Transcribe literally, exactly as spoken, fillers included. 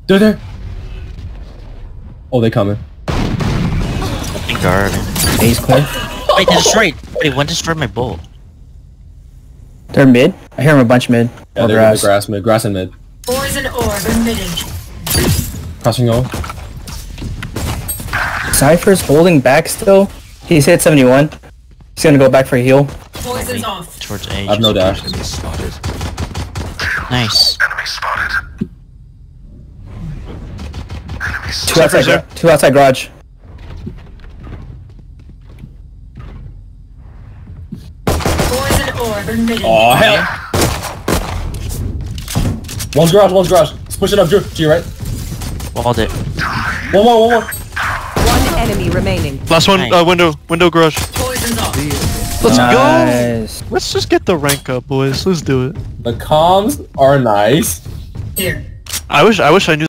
They're there. Oh, they coming. Guard. Ace clear. Wait, they destroyed. Wait, one destroyed my bolt. They're mid. I hear them a bunch mid. Yeah, Or they're grass. in the grass mid. Grass and mid. Poison orb emitting. Crossing over. Cypher's holding back still. He's hit seventy-one. He's gonna go back for a heal. Poison's off. Towards A. I have no dash. Nice. Two outside, gra two outside garage. Poison orb emitting. Oh hell! One's garage, one's garage. Let's push it up, Drew. To your right. Walled it. One more, one more. One enemy remaining. Last one, Nice. uh, window, window garage. Poison's off. Let's Nice. go! Let's just get the rank up, boys. Let's do it. The comms are nice. Here. I wish, I wish I knew